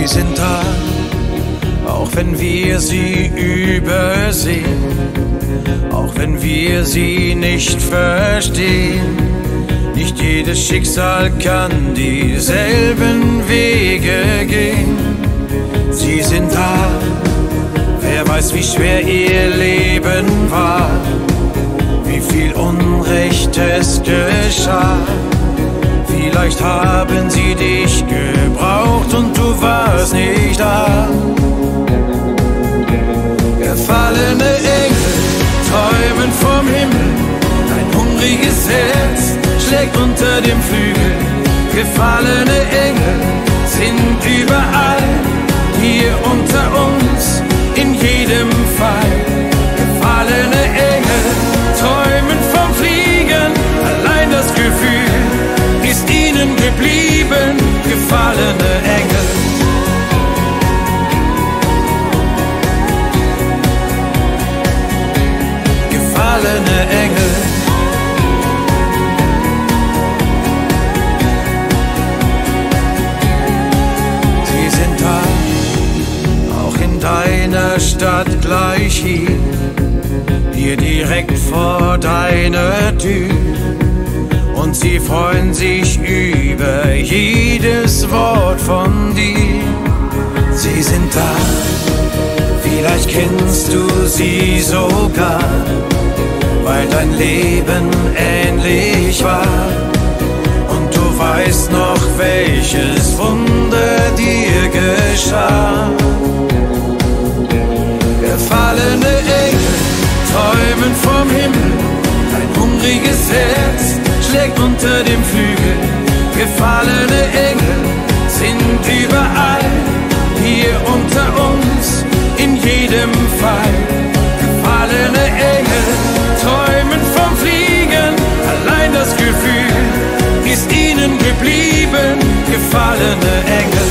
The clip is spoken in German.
Sie sind da, auch wenn wir sie übersehen, auch wenn wir sie nicht verstehen. Nicht jedes Schicksal kann dieselben Wege gehen. Sie sind da, wer weiß, wie schwer ihr Leben war, wie viel Unrecht es geschah. Vielleicht haben sie dich gebraucht und du warst nicht da. Gefallene Engel träumen vom Himmel, ein hungriges Herz schlägt unter dem Flügel. Gefallene Engel sind überall, hier unter uns, in jedem Fall. Gefallene Engel träumen vom Fliegen, allein das Gefühl ist ihnen geblieben. Gefallene Engel. Gefallene Engel. Sie sind da, auch in deiner Stadt gleich hier direkt vor deiner Tür. Und sie freuen sich über jedes Wort von dir. Sie sind da, vielleicht kennst du sie sogar, weil dein Leben ähnlich war. Und du weißt noch, welches Wunder dir geschah. Gefallene Engel träumen vom Himmel, ein hungriges Herz schlägt unter dem Flügel. Gefallene Engel sind überall, hier unter uns, in jedem Fall. Gefallene Engel träumen vom Fliegen, allein das Gefühl ist ihnen geblieben. Gefallene Engel.